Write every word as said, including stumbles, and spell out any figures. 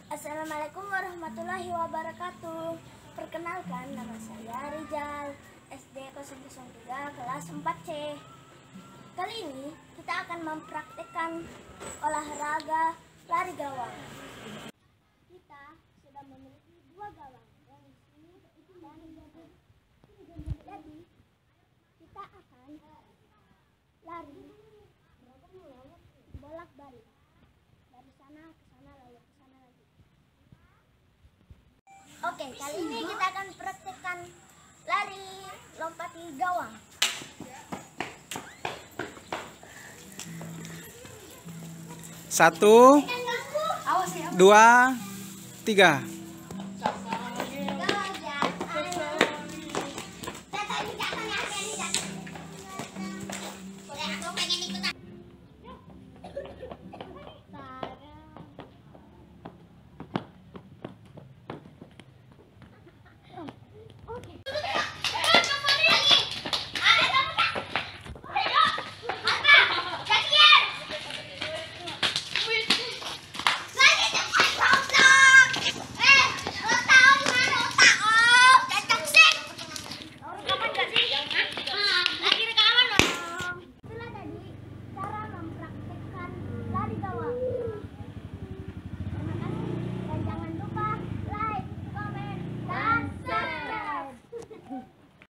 Assalamualaikum warahmatullahi wabarakatuh. Perkenalkan, nama saya Rizal, S D nol nol tiga kelas empat C. Kali ini kita akan mempraktikkan olahraga lari gawang. Kita sudah memiliki dua gawang, yang di sini dan jadi kita akan lari bolak-balik dari sana ke sana lalu ke sana lagi. Oke, kali ini kita akan praktekkan lari lompati gawang. Satu, dua, tiga.